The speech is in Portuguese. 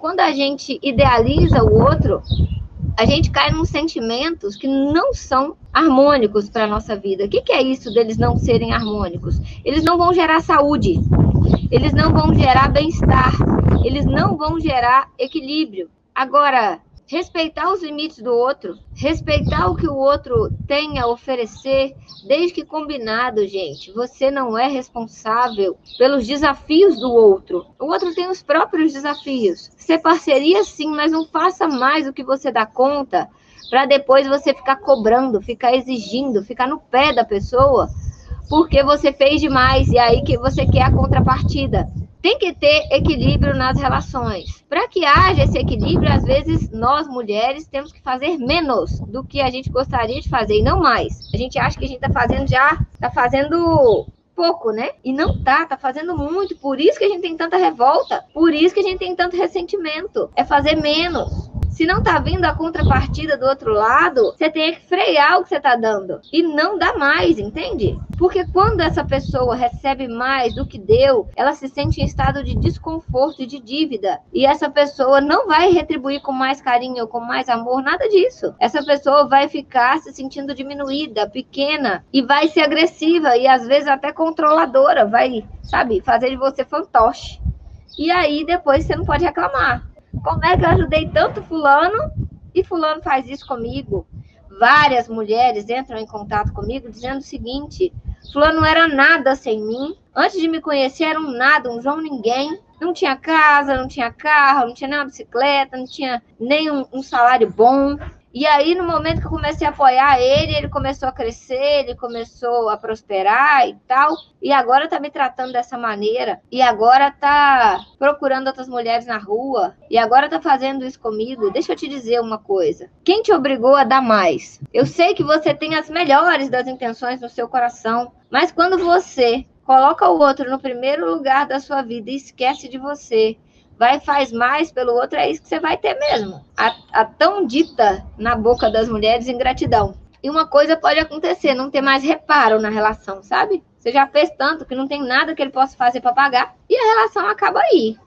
quando a gente idealiza o outro, a gente cai nos sentimentos que não são harmônicos para a nossa vida. O que é isso deles não serem harmônicos? Eles não vão gerar saúde, eles não vão gerar bem-estar, eles não vão gerar equilíbrio. Agora, respeitar os limites do outro, respeitar o que o outro tem a oferecer, desde que combinado, gente. Você não é responsável pelos desafios do outro. O outro tem os próprios desafios. Ser parceria, sim, mas não faça mais do que você dá conta, para depois você ficar cobrando, ficar exigindo, ficar no pé da pessoa, porque você fez demais e aí que você quer a contrapartida. Tem que ter equilíbrio nas relações. Para que haja esse equilíbrio, às vezes nós mulheres temos que fazer menos do que a gente gostaria de fazer e não mais. A gente acha que a gente está fazendo pouco, né? E não tá fazendo muito. Por isso que a gente tem tanta revolta, por isso que a gente tem tanto ressentimento. É fazer menos. Se não tá vindo a contrapartida do outro lado, você tem que frear o que você tá dando e não dar mais, entende? Porque quando essa pessoa recebe mais do que deu, ela se sente em estado de desconforto e de dívida. E essa pessoa não vai retribuir com mais carinho ou com mais amor, nada disso. Essa pessoa vai ficar se sentindo diminuída, pequena, e vai ser agressiva e às vezes até controladora, vai, sabe, fazer de você fantoche. E aí depois você não pode reclamar. Como é que eu ajudei tanto fulano e fulano faz isso comigo? Várias mulheres entram em contato comigo dizendo o seguinte: fulano não era nada sem mim. Antes de me conhecer era um nada, um João ninguém. Não tinha casa, não tinha carro, não tinha nem uma bicicleta, não tinha nem um salário bom. E aí, no momento que eu comecei a apoiar ele, ele começou a crescer, ele começou a prosperar e tal. E agora tá me tratando dessa maneira. E agora tá procurando outras mulheres na rua. E agora tá fazendo isso comigo. Deixa eu te dizer uma coisa. Quem te obrigou a dar mais? Eu sei que você tem as melhores das intenções no seu coração. Mas quando você coloca o outro no primeiro lugar da sua vida e esquece de você, vai e faz mais pelo outro, é isso que você vai ter mesmo. A tão dita na boca das mulheres ingratidão. E uma coisa pode acontecer, não ter mais reparo na relação, sabe? Você já fez tanto que não tem nada que ele possa fazer para pagar e a relação acaba aí.